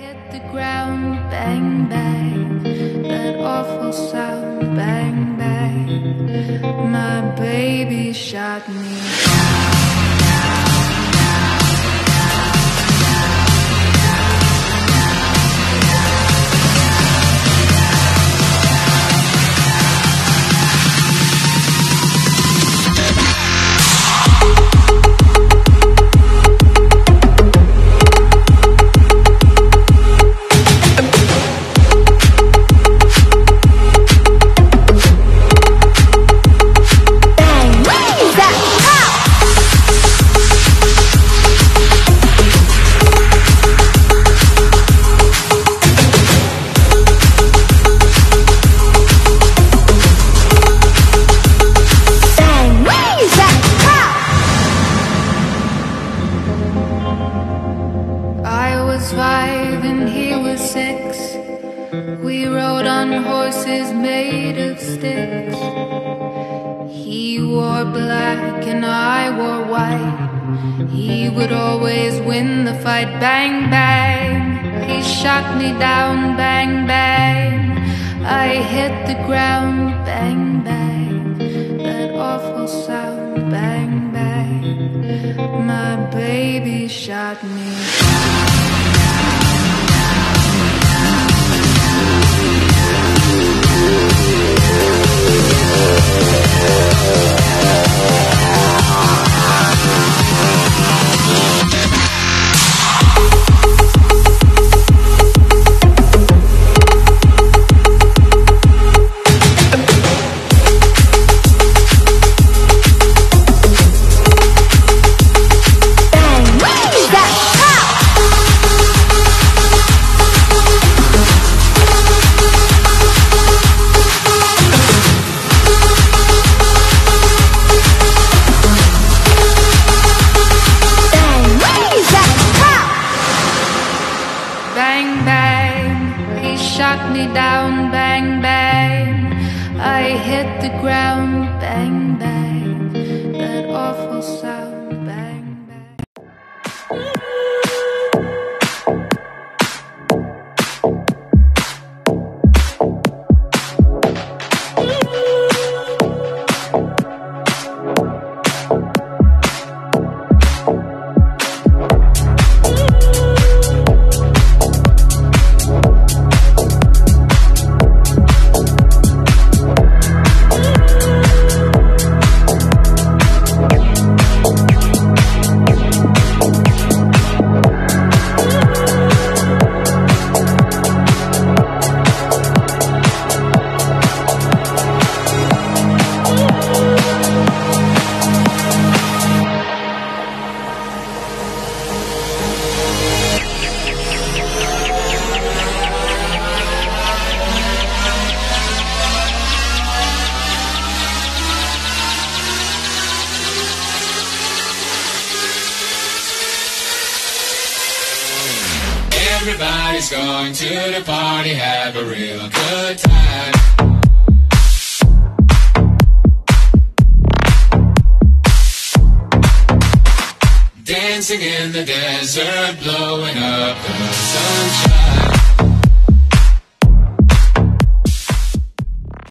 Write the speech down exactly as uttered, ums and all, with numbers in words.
hit the ground, bang, bang, that awful sound, bang, bang, my baby shot me. Five and he was six. We rode on horses made of sticks. He wore black and I wore white. He would always win the fight. Bang, bang, he shot me down. Bang, bang, I hit the ground. Bang, bang, that awful sound. Bang, bang, my baby shot me. Bang, bang, he shot me down. Bang, bang, I hit the ground. Bang, bang, that awful sound. Bang, bang. Everybody's going to the party, have a real good time. Dancing in the desert, blowing up the sunshine.